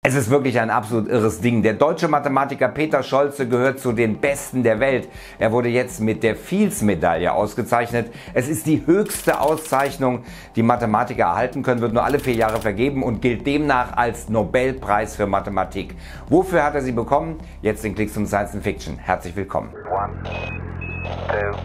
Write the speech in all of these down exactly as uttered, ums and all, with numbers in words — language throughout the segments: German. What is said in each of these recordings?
Es ist wirklich ein absolut irres Ding. Der deutsche Mathematiker Peter Scholze gehört zu den Besten der Welt. Er wurde jetzt mit der Fields-Medaille ausgezeichnet. Es ist die höchste Auszeichnung, die Mathematiker erhalten können, wird nur alle vier Jahre vergeben und gilt demnach als Nobelpreis für Mathematik. Wofür hat er sie bekommen? Jetzt in Klicks um Science Fiction. Herzlich willkommen. One, two.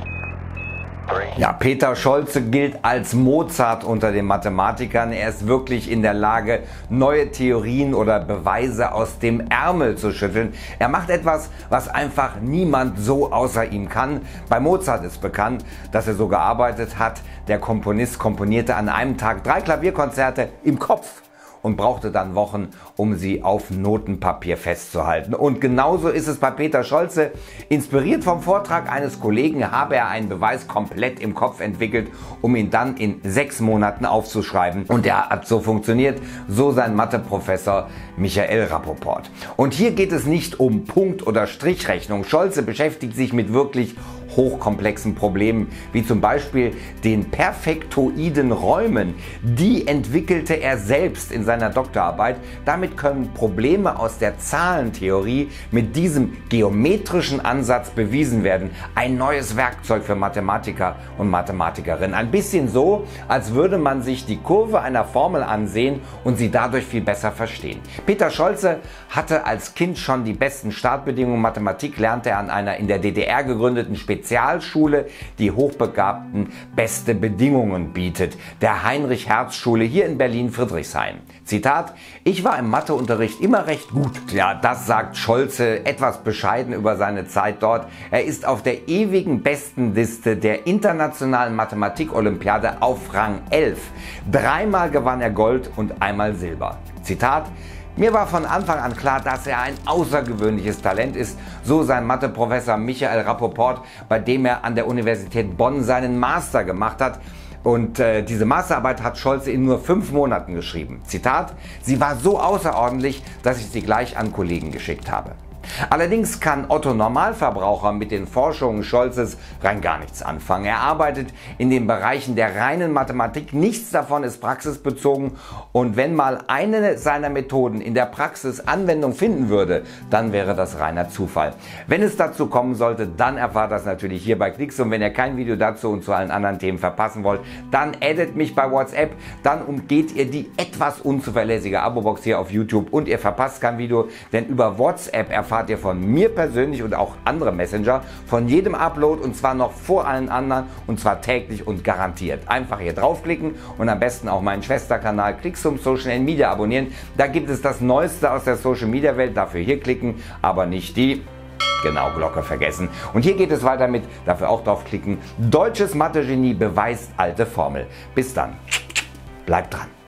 Ja, Peter Scholze gilt als Mozart unter den Mathematikern. Er ist wirklich in der Lage, neue Theorien oder Beweise aus dem Ärmel zu schütteln. Er macht etwas, was einfach niemand so außer ihm kann. Bei Mozart ist bekannt, dass er so gearbeitet hat. Der Komponist komponierte an einem Tag drei Klavierkonzerte im Kopf und brauchte dann Wochen, um sie auf Notenpapier festzuhalten. Und genauso ist es bei Peter Scholze. Inspiriert vom Vortrag eines Kollegen habe er einen Beweis komplett im Kopf entwickelt, um ihn dann in sechs Monaten aufzuschreiben. Und der hat so funktioniert, so sein Matheprofessor Michael Rapoport. Und hier geht es nicht um Punkt- oder Strichrechnung. Scholze beschäftigt sich mit wirklich hochkomplexen Problemen, wie zum Beispiel den perfektoiden Räumen. Die entwickelte er selbst in seiner Doktorarbeit. Damit können Probleme aus der Zahlentheorie mit diesem geometrischen Ansatz bewiesen werden. Ein neues Werkzeug für Mathematiker und Mathematikerinnen. Ein bisschen so, als würde man sich die Kurve einer Formel ansehen und sie dadurch viel besser verstehen. Peter Scholze hatte als Kind schon die besten Startbedingungen. Mathematik lernte er an einer in der D D R gegründeten Spezialschule, die Hochbegabten beste Bedingungen bietet, der Heinrich-Hertz-Schule hier in Berlin-Friedrichshain. Zitat: Ich war im Matheunterricht immer recht gut. Ja, das sagt Scholze etwas bescheiden über seine Zeit dort. Er ist auf der ewigen Bestenliste der internationalen Mathematik-Olympiade auf Rang elf. Dreimal gewann er Gold und einmal Silber. Zitat: Mir war von Anfang an klar, dass er ein außergewöhnliches Talent ist, so sein Matheprofessor Michael Rapoport, bei dem er an der Universität Bonn seinen Master gemacht hat. Und äh, diese Masterarbeit hat Scholze in nur fünf Monaten geschrieben. Zitat: Sie war so außerordentlich, dass ich sie gleich an Kollegen geschickt habe. Allerdings kann Otto Normalverbraucher mit den Forschungen Scholzes rein gar nichts anfangen. Er arbeitet in den Bereichen der reinen Mathematik, nichts davon ist praxisbezogen, und wenn mal eine seiner Methoden in der Praxis Anwendung finden würde, dann wäre das reiner Zufall. Wenn es dazu kommen sollte, dann erfahrt das natürlich hier bei Klicks, und wenn ihr kein Video dazu und zu allen anderen Themen verpassen wollt, dann addet mich bei WhatsApp, dann umgeht ihr die etwas unzuverlässige Abo-Box hier auf YouTube und ihr verpasst kein Video, denn über WhatsApp erfahrt ihr von mir persönlich und auch andere Messenger von jedem Upload, und zwar noch vor allen anderen, und zwar täglich und garantiert. Einfach hier draufklicken und am besten auch meinen Schwesterkanal Klicks um Social Media abonnieren. Da gibt es das Neueste aus der Social Media Welt. Dafür hier klicken, aber nicht die genau Glocke vergessen. Und hier geht es weiter mit, dafür auch draufklicken. Deutsches Mathe-Genie beweist alte Formel. Bis dann. Bleibt dran.